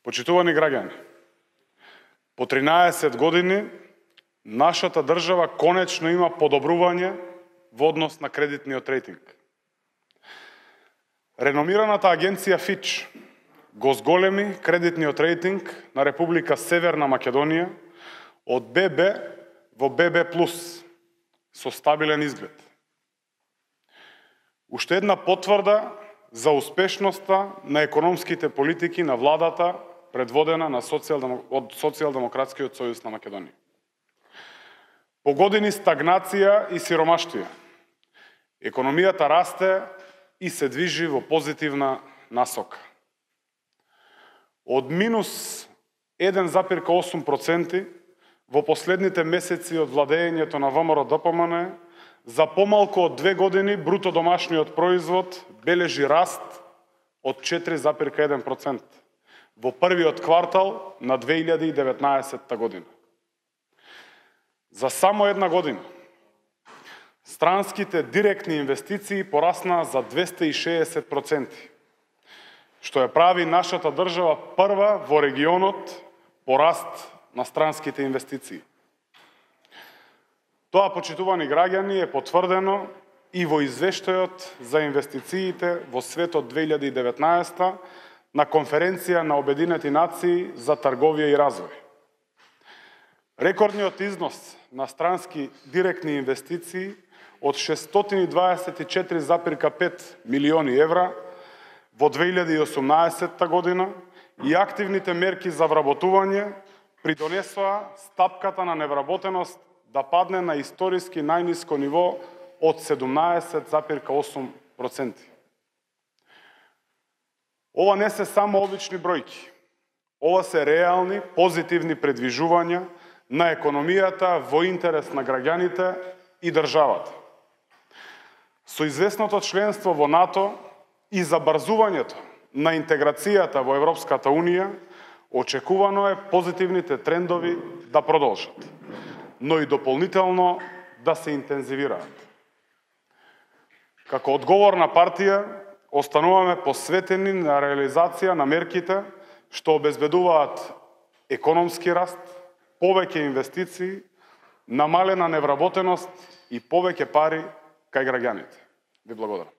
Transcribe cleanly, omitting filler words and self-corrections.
Почитувани граѓани, по 13 години нашата држава конечно има подобрување во однос на кредитниот рейтинг. Реномираната агенција Fitch го зголеми кредитниот рейтинг на Република Северна Македонија од ББ во ББ+, со стабилен изглед. Уште една потврда за успешноста на економските политики на владата предводена од Социјалдемократскиот сојуз на Македонија. По години стагнација и сиромаштија, економијата расте и се движи во позитивна насока. Од минус 1,8% во последните месеци од владењето на ВМРО-ДПМН, за помалку од 2 години бруто домашниот производ бележи раст од 4,1% во првиот квартал на 2019 година. За само една година странските директни инвестиции пораснаа за 260%, што ја прави нашата држава прва во регионот по раст на странските инвестиции. Тоа, почитувани граѓани, е потврдено и во извештајот за инвестициите во светот 2019 на конференција на Обединети нации за трговија и развој. Рекордниот износ на странски директни инвестиции од 624,5 милиони евра во 2018 година и активните мерки за вработување придонесоа стапката на невработеност да падне на историски најниско ниво од 17,8%. Ова не се само обични бројки. Ова се реални, позитивни предвижувања на економијата во интерес на граѓаните и државата. Со известното членство во НАТО и забрзувањето на интеграцијата во Европската Унија, очекувано е позитивните трендови да продолжат, но и дополнително да се интензивираат. Како одговорна партија, остануваме посветени на реализација на мерките што обезбедуваат економски раст, повеќе инвестиции, намалена невработеност и повеќе пари кај граѓаните. Ви благодарам.